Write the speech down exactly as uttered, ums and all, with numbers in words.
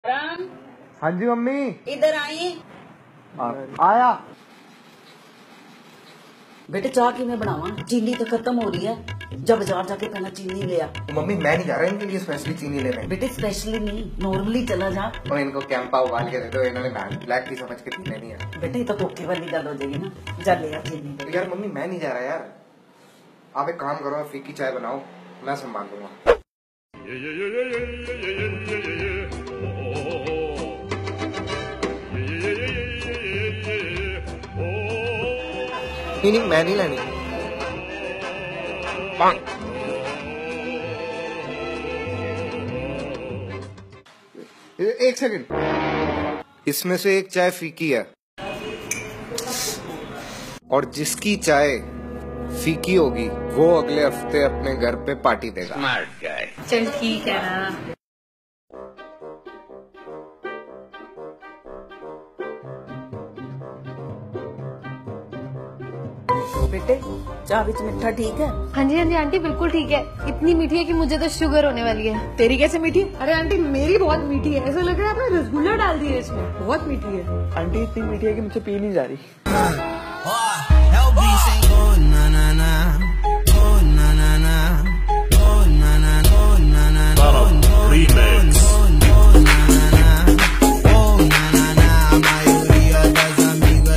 राम। हाँ जी मम्मी। इधर आई। आया। बेटे चाह की मैं बनावा, चीनी तो खत्म हो रही है, जब बाजार जाके पहला चीनी ले आ। तो मम्मी मैं नहीं जा रहा इनके लिए स्पेशली चीनी लेने। बेटे स्पेशली नहीं, नॉर्मली चला जा। और इनको कैंपा उबाल के दे दो, इन्होंने ब्लैक टी समझ के पीने नहीं है। बेटे तो धोखे वाली गल हो जाएगी ना, जा ले आ चीनी। तो यार मम्मी मैं नहीं जा रहा यार, आप एक काम करो, फीकी चाय बनाओ, मैं संभाल दूंगा। नहीं नहीं मैं नहीं लेनी। एक सेकंड, इसमें से एक चाय फीकी है और जिसकी चाय फीकी होगी वो अगले हफ्ते अपने घर पे पार्टी देगा। Smart guy. चल ठीक है ना। बेटे चाह विच मिठा ठीक है? हाँ जी हाँ जी आंटी बिल्कुल ठीक है, इतनी मीठी है कि मुझे तो शुगर होने वाली है। तेरी कैसे मीठी? अरे आंटी मेरी बहुत मीठी है, ऐसा लग रहा है आपने रसगुल्ला डाल दिया इसमें, बहुत मीठी है। आंटी इतनी मीठी है कि मुझे पी नहीं जा रही।